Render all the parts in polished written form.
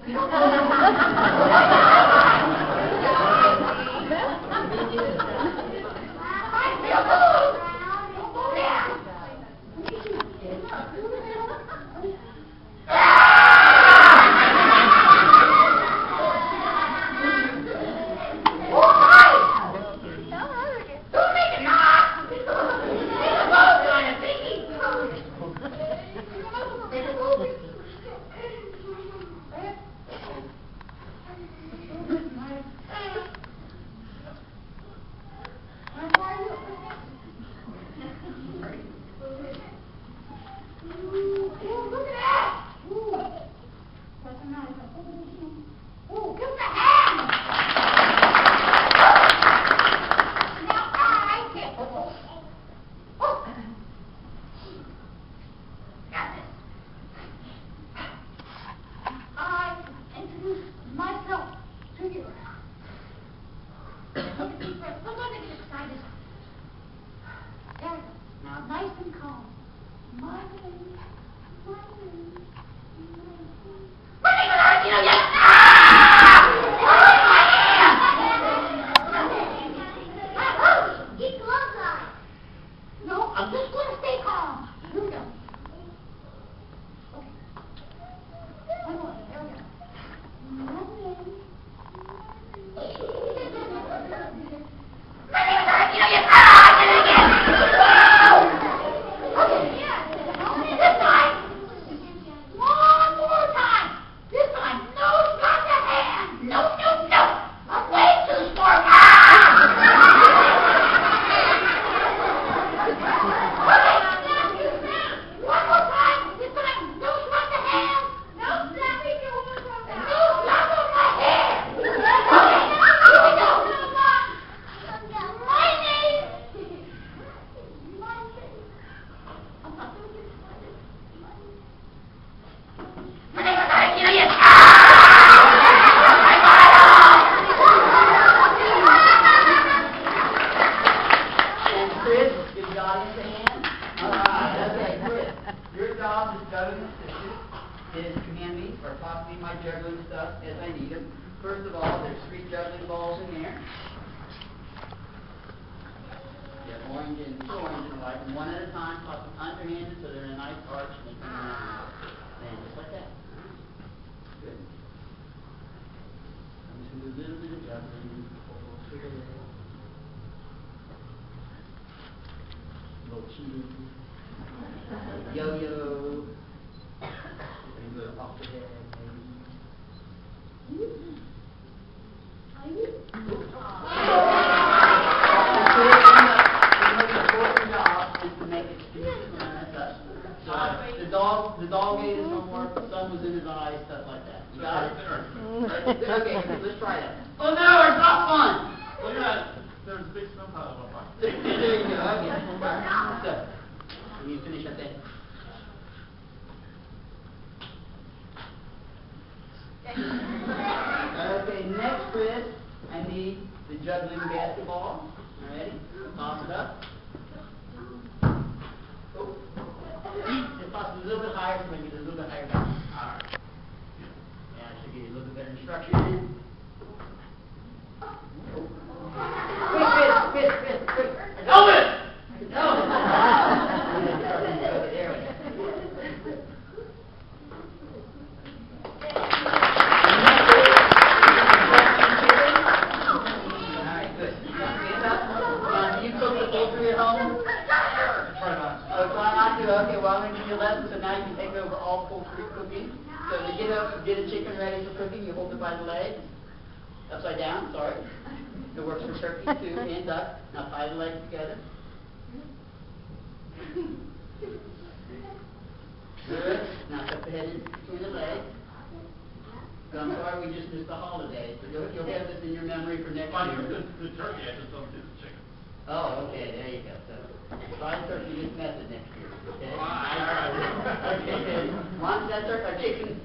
Yo-yo. Off the head, The dog ate his homework, the sun was in his eyes, stuff like that. You got it? Okay, let's try that. Oh no, it's not fun! Look at that. There's a big snow pile up on There you go, okay. So, when you finish that thing. Okay, next, Chris, I need the juggling basketball. All ready? Toss it up. Oh. Just toss it a little bit higher so we can get a little bit higher down. All right. Yeah, I should give you a little bit better instruction. Quick. Elvis! Okay, well, I'm going to give you a lesson, so now you can take over all poultry cooking. So to get a chicken ready for cooking, you hold it by the legs, upside down, sorry. It works for turkey too, and duck. Now tie the legs together. Good. Now tuck the head in between the legs. So I'm sorry we just missed the holiday, so you'll have this in your memory for next year. The turkey, I just don't do the chicken. Oh, okay, there you go. So try the turkey this method next year. Okay? All right. Okay, once that turkey, chicken.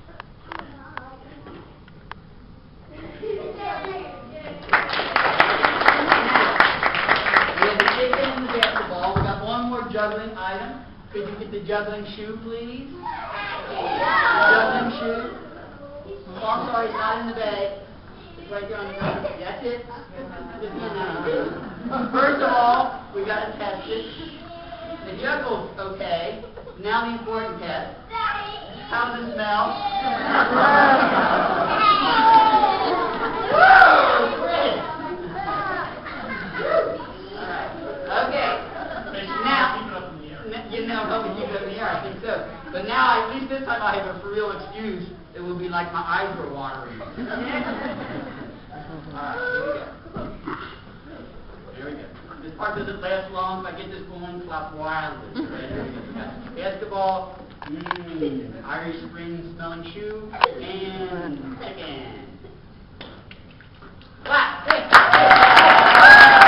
We have the chicken and the basketball. We got one more juggling item. Could you get the juggling shoe, please? Juggling shoe. Oh, I'm sorry, it's not in the bag. It's right there on the counter. That's it. Just be nice. First of all, we got to test it. The juggle's okay. Now the important test. How's it smell? Woo! Great. All right. Okay. Now, you know, help me keep it up in the air. I think so. But now, at least this time, I have a for real excuse. It will be like my eyes were watering. All right. Here we go. This part doesn't last long. If I get this going, clap wildly. Right, here we go. We got basketball, Irish Spring smelling shoe, and chicken. Clap! Hey!